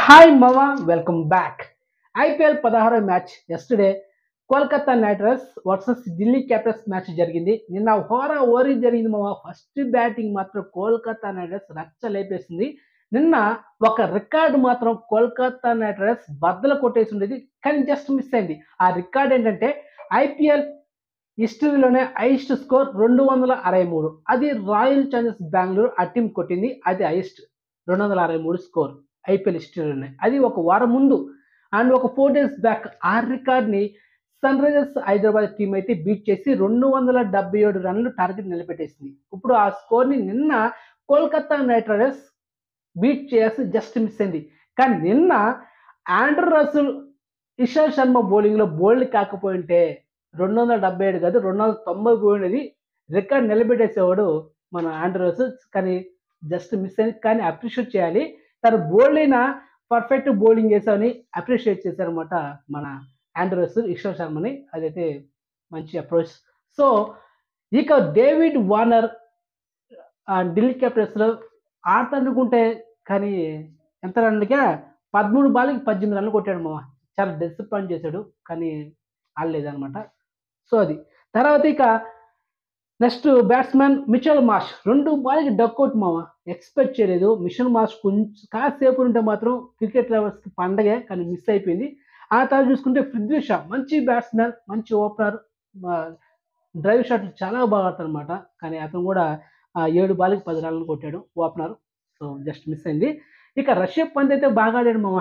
Hi మామ, welcome back. IPL 16వ match yesterday Kolkata Knight Riders versus Delhi Capitals match జరిగింది. నిన్న హోరా ఓరీ జరిగింది మామ. ఫస్ట్ బ్యాటింగ్ మాత్రం కోల్కతా నైట్ రైడర్స్ రచ్చ లేపేసింది. నిన్న ఒక రికార్డు మాత్రం కోల్కతా నైట్ రైడర్స్ బద్దలు కొట్టేసి ఉండేది, కానీ జస్ట్ మిస్ అయింది. ఆ రికార్డ్ ఏంటంటే ఐపీఎల్ హిస్టరీలోనే హైయెస్ట్ స్కోర్ 263. అది రాయల్ ఛాలెంజర్స్ బెంగళూరు ఆ టీం కొట్టింది. అది హైయెస్ట్ 263 స్కోర్ ఐపీఎల్ హిస్టరీలోనే. అది ఒక వారం ముందు అండ్ ఒక 4 days బ్యాక్ ఆ రికార్డ్ని సన్ రైజర్స్ హైదరాబాద్ టీం అయితే బీట్ చేసి 277 రన్లు టార్గెట్ నిలబెట్టేసింది. ఇప్పుడు ఆ స్కోర్ని నిన్న కోల్కతా నైట్ రైడర్స్ బీట్ చేసి జస్ట్ మిస్ అయింది. కానీ నిన్న ఆండ్రూ రసెల్, ఇషాంత్ శర్మ బౌలింగ్లో బోల్డ్ కాకపోయింటే 277 కాదు 290 పోయినది. రికార్డ్ నిలబెట్టేసేవాడు మన ఆండ్రూ రసెల్. కానీ జస్ట్ మిస్ అయింది. కానీ అప్రిషియేట్ చేయాలి, తను బోల్డ్ అయినా పర్ఫెక్ట్ బౌలింగ్ చేశామని అప్రిషియేట్ చేశారనమాట మన ఆండ్రూ రసెల్ ఇషాంత్ శర్మని. అదైతే మంచి అప్రోచ్. సో ఇక డేవిడ్ వార్నర్ ఢిల్లీ క్యాపిటల్స్లో ఆడతానుకుంటే కానీ ఎంత రన్లకే 13 బాల్కి 18 రన్లు కొట్టాడు మామ. చాలా డిసప్పాయింట్ చేశాడు, కానీ ఆడలేదన్నమాట. సో అది తర్వాత ఇక నెక్స్ట్ బ్యాట్స్మెన్ మిచెల్ మార్ష్ 2 బాల్కి డక్అవుట్ మామ. ఎక్స్పెక్ట్ చేయలేదు. మిచెల్ మార్ష్ కొంచెం కాసేపు ఉంటే మాత్రం క్రికెట్ లవర్స్కి పండగే, కానీ మిస్ అయిపోయింది. ఆ తర్వాత చూసుకుంటే పృథ్వీ షా మంచి బ్యాట్స్మెన్, మంచి ఓపెనర్, డ్రైవ్ షాట్లు చాలా బాగా ఆడతారు అనమాట. కానీ అతను కూడా 7 బాల్కి 10 రన్లు కొట్టాడు ఓపెనర్. సో జస్ట్ మిస్ అయింది. ఇక రిషబ్ పంత్ అయితే బాగా ఆడాడు మామ.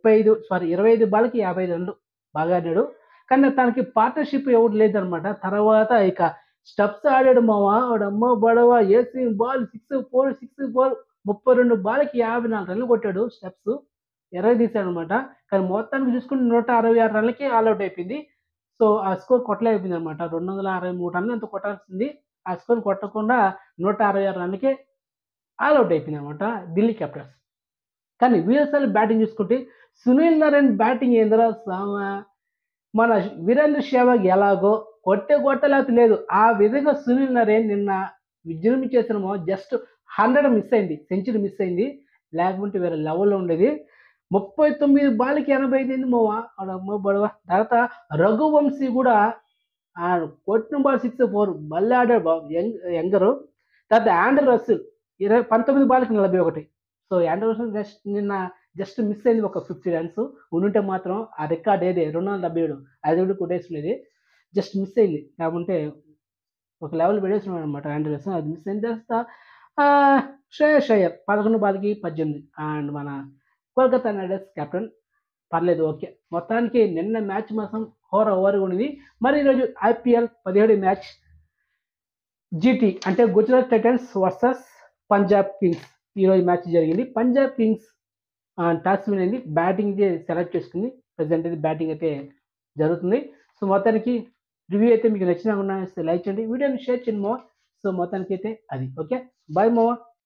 25 బాల్కి 50 రన్లు బాగా ఆడాడు. కానీ తనకి పార్ట్నర్షిప్ ఎవరు లేదనమాట. తర్వాత ఇక స్టెప్స్ ఆడాడు మామ. వాడమ్మ బడవ ఏసీ బాల్ 6 4 32 బాల్కి 54 రన్లు కొట్టాడు. స్టెప్స్ తీశాడు అనమాట. కానీ మొత్తానికి చూసుకుంటే 166 రన్లకి ఆల్అౌట్ అయిపోయింది. సో ఆ స్కోర్ కొట్టలేకపోయింది అనమాట. 263 రన్లు ఎంత కొట్టాల్సింది, ఆ స్కోర్ కొట్టకుండా 166 రన్లకే ఆల్అౌట్ అయిపోయింది అనమాట ఢిల్లీ క్యాపిటల్స్. కానీ విఎస్ఎల్ బ్యాటింగ్ చూసుకుంటే సునీల్ నారాయణ్ బ్యాటింగ్ ఏందిరా సామ. మన వీరేంద్ర సెహ్వాగ్ ఎలాగో కొట్టలేకపోతే లేదు, ఆ విధంగా సునీల్ నారాయణ్ నిన్న విజృంభించేసిన జస్ట్ 100 మిస్ అయింది, సెంచరీ మిస్ అయింది. లేకపోతే వేరే లెవెల్లో ఉండేది. 39 బాల్కి 85 మావ. అమ్మ బడవ. తర్వాత రఘువంశీ కూడా కొట్టిన బాల్ 6 4 మళ్ళీ ఆడాడు యంగరు. తర్వాత ఆండ్రూ రసెల్ 19 బాల్కి 41. సో ఆండ్రూ రసెల్ నిన్న జస్ట్ మిస్ అయింది ఒక 50 రన్స్. ఉంటే మాత్రం ఆ రికార్డ్ ఏదే 277 అది కూడా కొట్టేసినది. జస్ట్ మిస్ అయింది. లేకుంటే ఒక లెవెల్ పెట్టేస్తున్నాడు అనమాట ఆండ్రూ రసెల్. అది మిస్ అయిన తర్వాత శ్రేయస్ అయ్యర్ 11 బాల్కి 18 అండ్ మన కోల్కతా నైట్ రైడర్స్ కెప్టెన్. పర్లేదు, ఓకే. మొత్తానికి నిన్న మ్యాచ్ మాత్రం ఓవర్గా ఉన్నది. మరి ఈరోజు ఐపీఎల్ 17 మ్యాచ్ జీటీ అంటే Gujarat Titans versus Punjab Kings ఈరోజు మ్యాచ్ జరిగింది. పంజాబ్ కింగ్స్ టాస్ విన్ అయింది. బ్యాటింగ్ సెలెక్ట్ చేసుకుంది. ప్రజెంట్ అయితే బ్యాటింగ్ అయితే జరుగుతుంది. సో మొత్తానికి రివ్యూ అయితే మీకు నచ్చినా లైక్ చేయండి, వీడియోని షేర్ చేయండి మావ. సో మొత్తానికి అయితే అది ఓకే. బాయ్ మావ.